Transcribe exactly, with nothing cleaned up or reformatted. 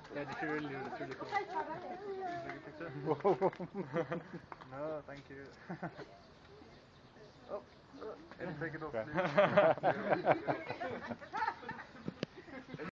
Yeah, this is really, it's really cool. Take a picture? No, thank you. Oh, uh, can you take it off, please?